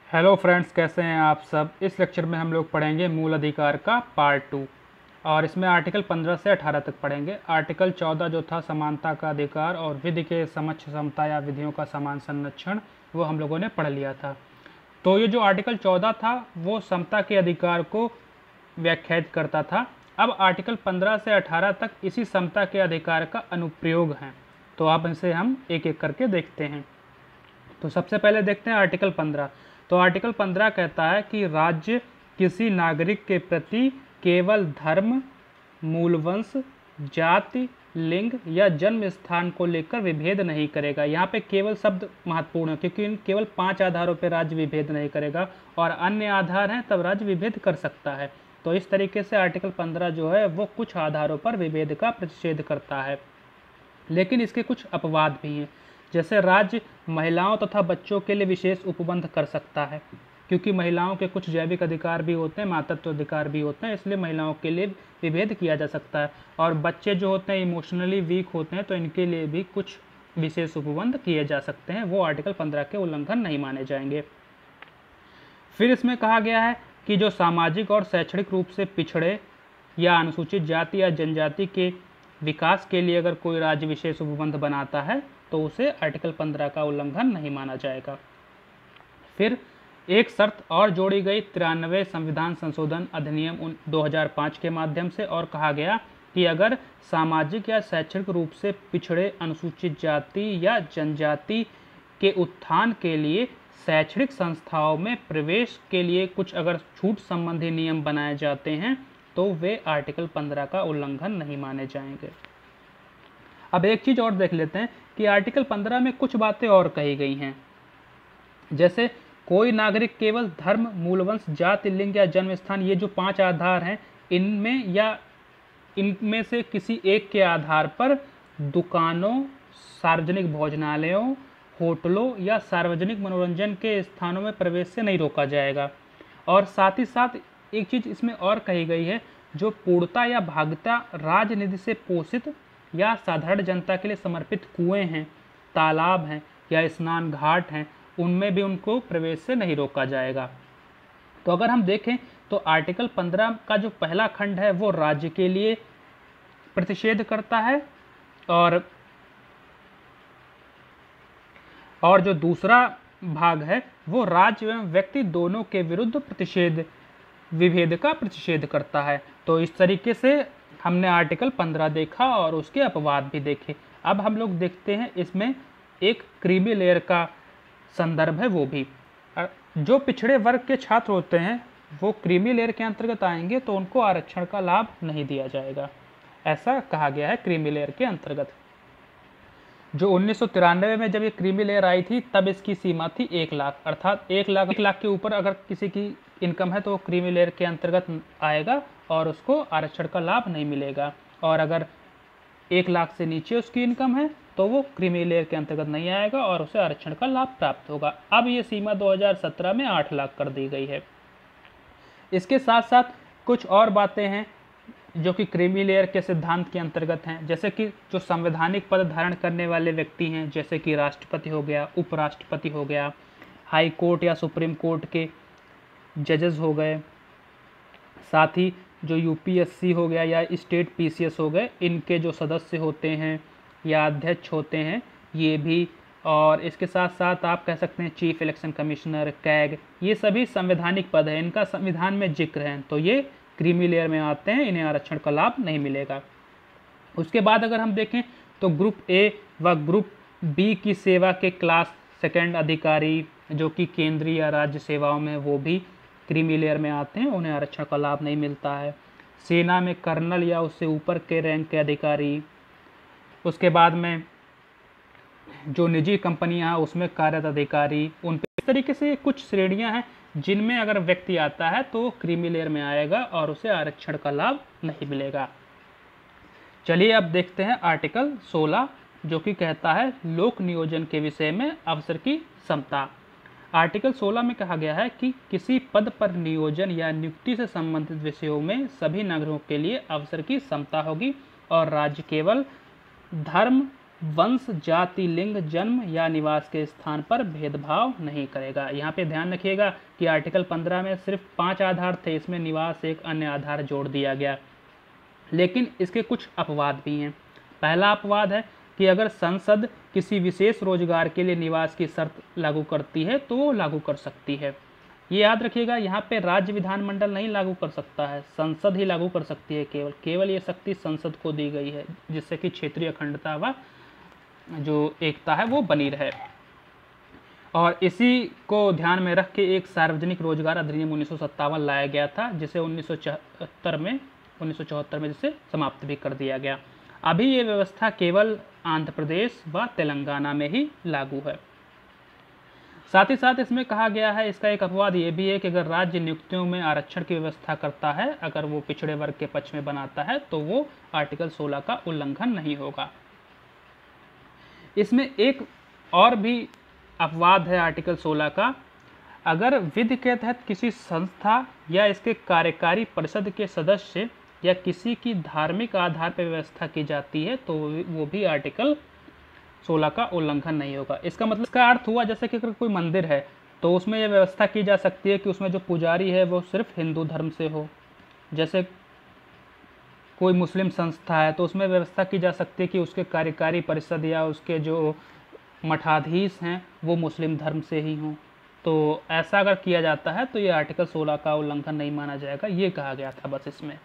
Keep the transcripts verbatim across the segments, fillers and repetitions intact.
Hello friends, कैसे हैं आप सब। इस लेक्चर में हम लोग पढ़ेंगे मूल अधिकार का पार्ट टू और इसमें आर्टिकल पंद्रह से अठारह तक पढ़ेंगे। आर्टिकल चौदह जो था समानता का अधिकार और विधि के समक्ष समता या विधियों का समान संरक्षण, वो हम लोगों ने पढ़ लिया था। तो ये जो आर्टिकल चौदह था वो समता के अधिकार को व्याख्यायित करता था। अब आर्टिकल पंद्रह से अठारह तक इसी समता के अधिकार का अनुप्रयोग है। तो आप इसे हम एक एक करके देखते हैं। तो सबसे पहले देखते हैं आर्टिकल पंद्रह। तो आर्टिकल पंद्रह कहता है कि राज्य किसी नागरिक के प्रति केवल धर्म, मूलवंश, जाति, लिंग या जन्म स्थान को लेकर विभेद नहीं करेगा। यहाँ पे केवल शब्द महत्वपूर्ण है क्योंकि इन केवल पांच आधारों पर राज्य विभेद नहीं करेगा और अन्य आधार हैं तब राज्य विभेद कर सकता है। तो इस तरीके से आर्टिकल पंद्रह जो है वो कुछ आधारों पर विभेद का प्रतिषेध करता है, लेकिन इसके कुछ अपवाद भी हैं। जैसे राज्य महिलाओं तथा बच्चों के लिए विशेष उपबंध कर सकता है, क्योंकि महिलाओं के कुछ जैविक अधिकार भी होते हैं, मातृत्व अधिकार भी होते हैं, इसलिए महिलाओं के लिए विभेद किया जा सकता है। और बच्चे जो होते हैं इमोशनली वीक होते हैं तो इनके लिए भी कुछ विशेष उपबंध किए जा सकते हैं, वो आर्टिकल पंद्रह के उल्लंघन नहीं माने जाएंगे। फिर इसमें कहा गया है कि जो सामाजिक और शैक्षणिक रूप से पिछड़े या अनुसूचित जाति या जनजाति के विकास के लिए अगर कोई राज्य विशेष उपबंध बनाता है तो उसे आर्टिकल पंद्रह का उल्लंघन नहीं माना जाएगा। फिर एक शर्त और जोड़ी गई तिरानवे संविधान संशोधन अधिनियम दो हज़ार पाँच के माध्यम से, और कहा गया कि अगर सामाजिक या शैक्षणिक रूप से पिछड़े अनुसूचित जाति या जनजाति के उत्थान के लिए शैक्षणिक संस्थाओं में प्रवेश के लिए कुछ अगर छूट संबंधी नियम बनाए जाते हैं तो वे आर्टिकल पंद्रह का उल्लंघन नहीं माने जाएंगे। अब एक चीज़ और देख लेते हैं कि आर्टिकल पंद्रह में कुछ बातें और कही गई हैं। जैसे कोई नागरिक केवल धर्म, मूलवंश, जाति, लिंग या जन्म स्थान, ये जो पांच आधार हैं, इनमें या इनमें से किसी एक के आधार पर दुकानों, सार्वजनिक भोजनालयों, होटलों या सार्वजनिक मनोरंजन के स्थानों में प्रवेश से नहीं रोका जाएगा। और साथ ही साथ एक चीज़ इसमें और कही गई है, जो पूर्णता या भागता राजनिधि से पोषित या साधारण जनता के लिए समर्पित कुएं हैं, तालाब हैं या स्नान घाट हैं, उनमें भी उनको प्रवेश से नहीं रोका जाएगा। तो अगर हम देखें तो आर्टिकल पंद्रह का जो पहला खंड है वो राज्य के लिए प्रतिषेध करता है, और और जो दूसरा भाग है वो राज्य एवं व्यक्ति दोनों के विरुद्ध प्रतिषेध विभेद का प्रतिषेध करता है। तो इस तरीके से हमने आर्टिकल पंद्रह देखा और उसके अपवाद भी देखे। अब हम लोग देखते हैं इसमें एक क्रीमी लेयर का संदर्भ है, वो भी जो पिछड़े वर्ग के छात्र होते हैं वो क्रीमी लेयर के अंतर्गत आएंगे तो उनको आरक्षण का लाभ नहीं दिया जाएगा, ऐसा कहा गया है क्रीमी लेयर के अंतर्गत। जो उन्नीस सौ तिरानवे में जब ये क्रीमी लेयर आई थी तब इसकी सीमा थी एक लाख, अर्थात एक लाख एक लाख के ऊपर अगर किसी की इनकम है तो वो क्रीमी लेयर के अंतर्गत आएगा और उसको आरक्षण का लाभ नहीं मिलेगा, और अगर एक लाख से नीचे उसकी इनकम है तो वो क्रीमी लेयर के अंतर्गत नहीं आएगा और उसे आरक्षण का लाभ प्राप्त होगा। अब ये सीमा दो हज़ार सत्रह में आठ लाख कर दी गई है। इसके साथ साथ कुछ और बातें हैं जो कि क्रीमी लेयर के सिद्धांत के अंतर्गत हैं, जैसे कि जो संवैधानिक पद धारण करने वाले व्यक्ति हैं, जैसे कि राष्ट्रपति हो गया, उपराष्ट्रपति हो गया, हाई कोर्ट या सुप्रीम कोर्ट के जजेस हो गए, साथ ही जो यूपीएससी हो गया या स्टेट पीसीएस हो गए, इनके जो सदस्य होते हैं या अध्यक्ष होते हैं ये भी, और इसके साथ साथ आप कह सकते हैं चीफ इलेक्शन कमिश्नर, कैग, ये सभी संवैधानिक पद हैं, इनका संविधान में जिक्र है, तो ये क्रीमी लेयर में आते हैं, इन्हें आरक्षण का लाभ नहीं मिलेगा। उसके बाद अगर हम देखें तो ग्रुप ए व ग्रुप बी की सेवा के क्लास सेकंड अधिकारी जो कि केंद्रीय या राज्य सेवाओं में, वो भी क्रीमी लेयर में आते हैं, उन्हें आरक्षण का लाभ नहीं मिलता है। सेना में कर्नल या उससे ऊपर के रैंक के अधिकारी, उसके बाद में जो निजी कंपनियां हैं उसमें कार्यरत अधिकारी, उन पे इस तरीके से कुछ श्रेणियां हैं जिनमें अगर व्यक्ति आता है तो क्रीमी लेयर में आएगा और उसे आरक्षण का लाभ नहीं मिलेगा। चलिए अब देखते हैं आर्टिकल सोलह जो कि कहता है लोक नियोजन के विषय में अवसर की समता। आर्टिकल सोलह में कहा गया है कि किसी पद पर नियोजन या नियुक्ति से संबंधित विषयों में सभी नागरिकों के लिए अवसर की समता होगी और राज्य केवल धर्म, वंश, जाति, लिंग, जन्म या निवास के स्थान पर भेदभाव नहीं करेगा। यहाँ पे ध्यान रखिएगा कि आर्टिकल पंद्रह में सिर्फ पांच आधार थे, इसमें निवास एक अन्य आधार जोड़ दिया गया, लेकिन इसके कुछ अपवाद भी हैं। पहला अपवाद है कि अगर संसद किसी विशेष रोजगार के लिए निवास की शर्त लागू करती है तो वो लागू कर सकती है। ये याद रखिएगा, यहाँ पे राज्य विधानमंडल नहीं लागू कर सकता है, संसद ही लागू कर सकती है। केवल केवल ये शक्ति संसद को दी गई है, जिससे कि क्षेत्रीय अखंडता व जो एकता है वो बनी रहे। और इसी को ध्यान में रख के एक सार्वजनिक रोजगार अधिनियम उन्नीस सौ सत्तावन लाया गया था, जिसे उन्नीस सौ चौहत्तर में उन्नीस सौ चौहत्तर में जिसे समाप्त भी कर दिया गया। अभी ये व्यवस्था केवल आंध्र प्रदेश व तेलंगाना में ही लागू है। साथ ही साथ इसमें कहा गया है, इसका एक अपवाद ये भी है कि अगर राज्य नियुक्तियों में आरक्षण की व्यवस्था करता है, अगर वो पिछड़े वर्ग के पक्ष में बनाता है, तो वो आर्टिकल सोलह का उल्लंघन नहीं होगा। इसमें एक और भी अपवाद है आर्टिकल सोलह का, अगर विधि के तहत किसी संस्था या इसके कार्यकारी परिषद के सदस्य या किसी की धार्मिक आधार पर व्यवस्था की जाती है तो वो भी आर्टिकल सोलह का उल्लंघन नहीं होगा। इसका मतलब, इसका अर्थ हुआ जैसे कि अगर कोई मंदिर है तो उसमें यह व्यवस्था की जा सकती है कि उसमें जो पुजारी है वो सिर्फ हिंदू धर्म से हो। जैसे कोई मुस्लिम संस्था है तो उसमें व्यवस्था की जा सकती है कि उसके कार्यकारी परिषद या उसके जो मठाधीश हैं वो मुस्लिम धर्म से ही हों। तो ऐसा अगर किया जाता है तो ये आर्टिकल सोलह का उल्लंघन नहीं माना जाएगा, ये कहा गया था बस इसमें।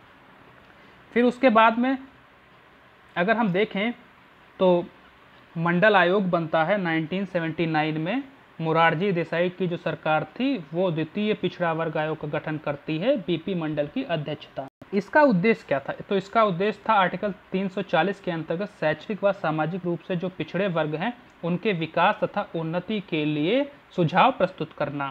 फिर उसके बाद में अगर हम देखें तो मंडल आयोग बनता है उन्नीस सौ उन्यासी में। मोरारजी देसाई की जो सरकार थी वो द्वितीय पिछड़ा वर्ग आयोग का गठन करती है, बीपी मंडल की अध्यक्षता। इसका उद्देश्य क्या था? तो इसका उद्देश्य था आर्टिकल तीन सौ चालीस के अंतर्गत शैक्षिक व सामाजिक रूप से जो पिछड़े वर्ग हैं उनके विकास तथा उन्नति के लिए सुझाव प्रस्तुत करना।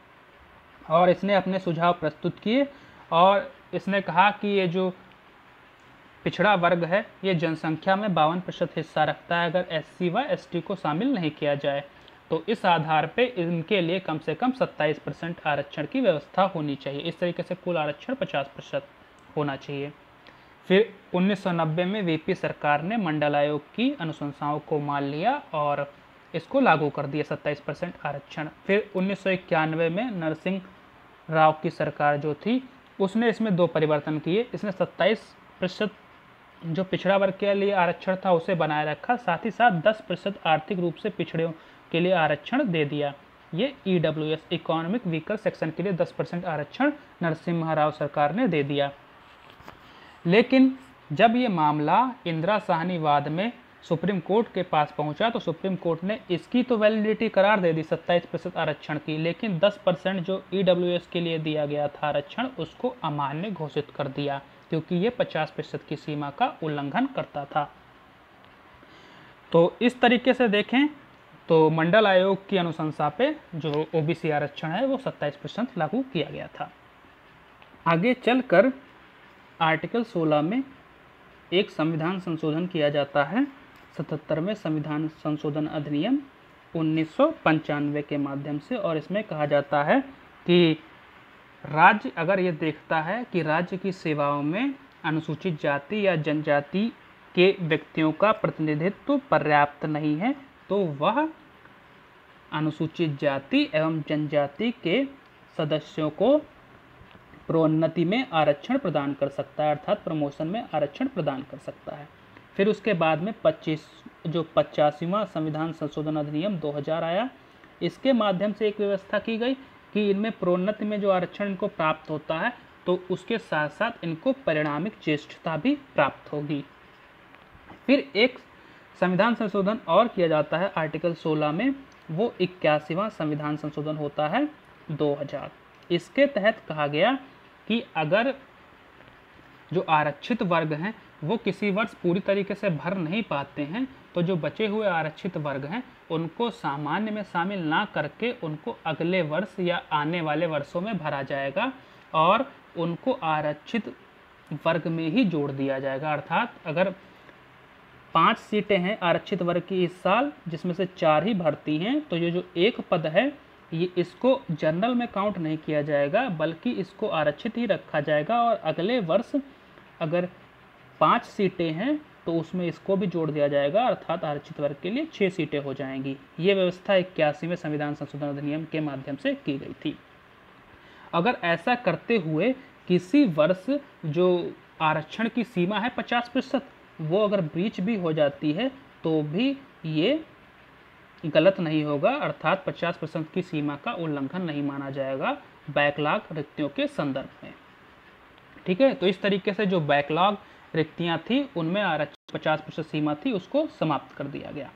और इसने अपने सुझाव प्रस्तुत किए और इसने कहा कि ये जो पिछड़ा वर्ग है ये जनसंख्या में बावन प्रतिशत हिस्सा रखता है, अगर एससी व एसटी को शामिल नहीं किया जाए तो इस आधार पे इनके लिए कम से कम सत्ताईस परसेंट आरक्षण की व्यवस्था होनी चाहिए। इस तरीके से कुल आरक्षण पचास प्रतिशत होना चाहिए। फिर उन्नीस सौ नब्बे में वीपी सरकार ने मंडल आयोग की अनुशंसाओं को मान लिया और इसको लागू कर दिया सत्ताईस परसेंट आरक्षण। फिर उन्नीस सौ इक्यानवे में नरसिंह राव की सरकार जो थी उसने इसमें दो परिवर्तन किए। इसने सत्ताईस प्रतिशत जो पिछड़ा वर्ग के लिए आरक्षण था उसे बनाए रखा, साथ ही साथ दस प्रतिशत आर्थिक रूप से पिछड़े के लिए आरक्षण दे दिया। ये ईडब्ल्यूएस इकोनॉमिक वीकर सेक्शन के लिए दस परसेंट आरक्षण नरसिम्हा राव सरकार ने दे दिया। लेकिन जब ये मामला इंदिरा साहनी वाद में सुप्रीम कोर्ट के पास पहुंचा तो सुप्रीम कोर्ट ने इसकी तो वैलिडिटी करार दे दी सत्ताईस प्रतिशत आरक्षण की, लेकिन दस परसेंट जो ईडब्ल्यूएस के लिए दिया गया था आरक्षण उसको अमान्य घोषित कर दिया, क्योंकि ये पचास प्रतिशत की सीमा का उल्लंघन करता था। तो इस तरीके से देखें तो मंडल आयोग की अनुशंसा पे जो ओबीसी आरक्षण है वो सत्ताईस प्रतिशत लागू किया गया था। आगे चलकर आर्टिकल सोलह में एक संविधान संशोधन किया जाता है, सतहत्तरवें संविधान संशोधन अधिनियम उन्नीस सौ पंचानवे के माध्यम से। और इसमें कहा जाता है कि राज्य अगर ये देखता है कि राज्य की सेवाओं में अनुसूचित जाति या जनजाति के व्यक्तियों का प्रतिनिधित्व पर्याप्त नहीं है तो वह अनुसूचित जाति एवं जनजाति के सदस्यों को प्रोन्नति में आरक्षण प्रदान कर सकता है, अर्थात प्रमोशन में आरक्षण प्रदान कर सकता है। फिर उसके बाद में पच्चीस जो पचासीवां संविधान संशोधन अधिनियम दो हज़ार आया, इसके माध्यम से एक व्यवस्था की गई कि इनमें प्रोन्नति में जो आरक्षण इनको प्राप्त होता है तो उसके साथ साथ इनको परिणामिक ज्येष्ठता भी प्राप्त होगी। फिर एक संविधान संशोधन और किया जाता है आर्टिकल सोलह में, वो इक्यासीवां संविधान संशोधन होता है दो हज़ार। इसके तहत कहा गया कि अगर जो आरक्षित वर्ग हैं वो किसी वर्ष पूरी तरीके से भर नहीं पाते हैं तो जो बचे हुए आरक्षित वर्ग हैं उनको सामान्य में शामिल ना करके उनको अगले वर्ष या आने वाले वर्षों में भरा जाएगा और उनको आरक्षित वर्ग में ही जोड़ दिया जाएगा। अर्थात अगर पांच सीटें हैं आरक्षित वर्ग की इस साल, जिसमें से चार ही भर्ती हैं, तो ये जो एक पद है ये इसको जनरल में काउंट नहीं किया जाएगा बल्कि इसको आरक्षित ही रखा जाएगा। और अगले वर्ष अगर पांच सीटें हैं तो उसमें इसको भी जोड़ दिया जाएगा, अर्थात आरक्षित वर्ग के लिए छः सीटें हो जाएंगी। ये व्यवस्था इक्यासीवें संविधान संशोधन अधिनियम के माध्यम से की गई थी। अगर ऐसा करते हुए किसी वर्ष जो आरक्षण की सीमा है पचास प्रतिशत वो अगर ब्रीच भी हो जाती है तो भी ये गलत नहीं होगा, अर्थात पचास प्रतिशत की सीमा का उल्लंघन नहीं माना जाएगा बैकलॉग रिक्तियों के संदर्भ में। ठीक है, तो इस तरीके से जो बैकलॉग रिक्तियां थी उनमें आरक्षण पचास प्रतिशत सीमा थी उसको समाप्त कर दिया गया।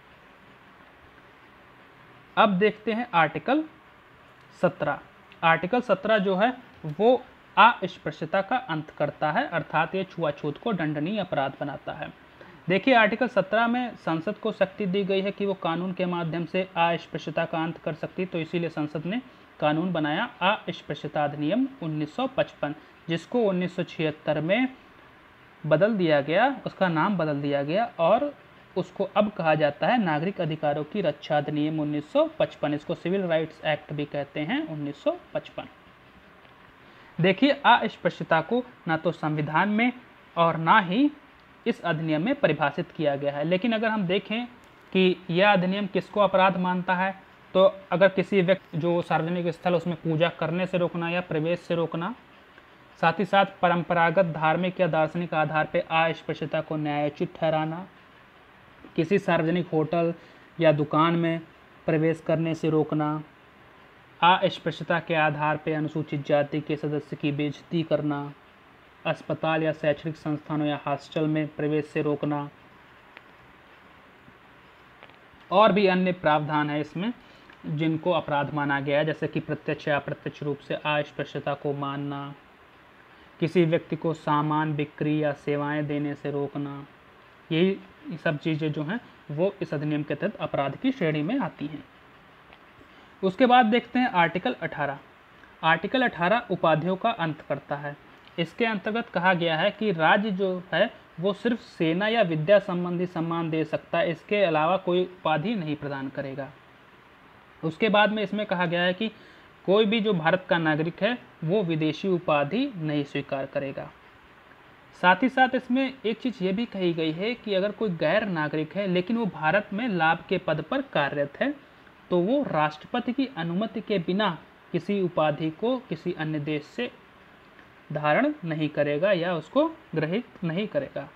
अब देखते हैं आर्टिकल सत्रह। आर्टिकल सत्रह जो है वो अस्पृश्यता का अंत करता है, अर्थात ये छुआछूत को दंडनीय अपराध बनाता है। देखिए आर्टिकल सत्रह में संसद को शक्ति दी गई है कि वो कानून के माध्यम से अस्पृश्यता का अंत कर सकती, तो इसीलिए संसद ने कानून बनाया अस्पृश्यता अधिनियम उन्नीस सौ पचपन, जिसको उन्नीस सौ छिहत्तर में बदल दिया गया, उसका नाम बदल दिया गया और उसको अब कहा जाता है नागरिक अधिकारों की रक्षा अधिनियम उन्नीस सौ पचपन। इसको सिविल राइट्स एक्ट भी कहते हैं उन्नीस सौ पचपन। देखिए अस्पृश्यता को ना तो संविधान में और ना ही इस अधिनियम में परिभाषित किया गया है, लेकिन अगर हम देखें कि यह अधिनियम किसको अपराध मानता है, तो अगर किसी व्यक्ति जो सार्वजनिक स्थल उसमें पूजा करने से रोकना या प्रवेश से रोकना, साथ ही साथ परंपरागत धार्मिक या दार्शनिक आधार पर अस्पृश्यता को न्यायोचित ठहराना, किसी सार्वजनिक होटल या दुकान में प्रवेश करने से रोकना, अस्पृश्यता के आधार पर अनुसूचित जाति के सदस्य की बेइज्जती करना, अस्पताल या शैक्षणिक संस्थानों या हॉस्टल में प्रवेश से रोकना, और भी अन्य प्रावधान है इसमें जिनको अपराध माना गया है, जैसे कि प्रत्यक्ष या अप्रत्यक्ष रूप से अस्पृश्यता को मानना, किसी व्यक्ति को सामान बिक्री या सेवाएं देने से रोकना, यही सब चीज़ें जो हैं वो इस अधिनियम के तहत अपराध की श्रेणी में आती हैं। उसके बाद देखते हैं आर्टिकल अठारह। आर्टिकल अठारह उपाधियों का अंत करता है। इसके अंतर्गत कहा गया है कि राज्य जो है वो सिर्फ सेना या विद्या संबंधी सम्मान दे सकता है, इसके अलावा कोई उपाधि नहीं प्रदान करेगा। उसके बाद में इसमें कहा गया है कि कोई भी जो भारत का नागरिक है वो विदेशी उपाधि नहीं स्वीकार करेगा। साथ ही साथ इसमें एक चीज़ ये भी कही गई है कि अगर कोई गैर नागरिक है लेकिन वो भारत में लाभ के पद पर कार्यरत है तो वो राष्ट्रपति की अनुमति के बिना किसी उपाधि को किसी अन्य देश से धारण नहीं करेगा या उसको ग्रहित नहीं करेगा।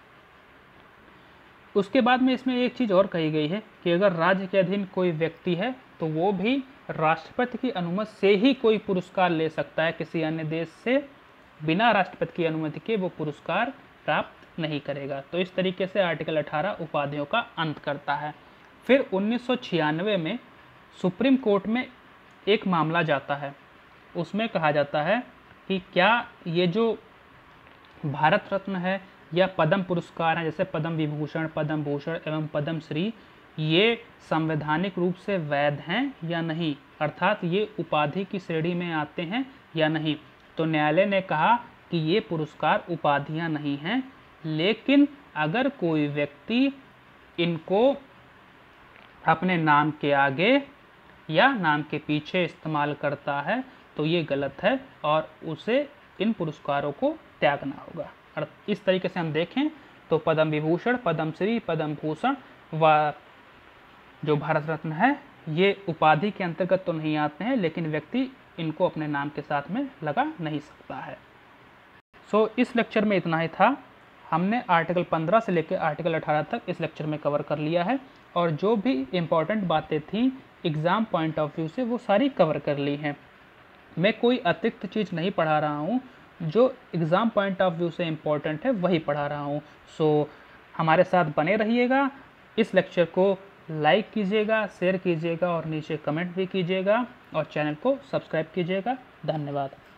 उसके बाद में इसमें एक चीज़ और कही गई है कि अगर राज्य के अधीन कोई व्यक्ति है तो वो भी राष्ट्रपति की अनुमति से ही कोई पुरस्कार ले सकता है, किसी अन्य देश से बिना राष्ट्रपति की अनुमति के वो पुरस्कार प्राप्त नहीं करेगा। तो इस तरीके से आर्टिकल अठारह उपाधियों का अंत करता है। फिर उन्नीस सौ छियानवे में सुप्रीम कोर्ट में एक मामला जाता है, उसमें कहा जाता है कि क्या ये जो भारत रत्न है या पद्म पुरस्कार हैं जैसे पद्म विभूषण, पद्म भूषण एवं पद्म श्री, ये संवैधानिक रूप से वैध हैं या नहीं, अर्थात ये उपाधि की श्रेणी में आते हैं या नहीं। तो न्यायालय ने कहा कि ये पुरस्कार उपाधियां नहीं हैं, लेकिन अगर कोई व्यक्ति इनको अपने नाम के आगे या नाम के पीछे इस्तेमाल करता है तो ये गलत है और उसे इन पुरस्कारों को त्यागना होगा। और इस तरीके से हम देखें तो पद्म विभूषण, पद्म श्री, पद्म भूषण व जो भारत रत्न है ये उपाधि के अंतर्गत तो नहीं आते हैं, लेकिन व्यक्ति इनको अपने नाम के साथ में लगा नहीं सकता है। सो इस लेक्चर में इतना ही था। हमने आर्टिकल पंद्रह से लेकर आर्टिकल अठारह तक इस लेक्चर में कवर कर लिया है और जो भी इम्पॉर्टेंट बातें थी एग्ज़ाम पॉइंट ऑफ व्यू से वो सारी कवर कर ली हैं। मैं कोई अतिरिक्त चीज़ नहीं पढ़ा रहा हूँ, जो एग्ज़ाम पॉइंट ऑफ व्यू से इम्पॉर्टेंट है वही पढ़ा रहा हूँ। सो हमारे साथ बने रहिएगा। इस लेक्चर को लाइक कीजिएगा, शेयर कीजिएगा और नीचे कमेंट भी कीजिएगा और चैनल को सब्सक्राइब कीजिएगा। धन्यवाद।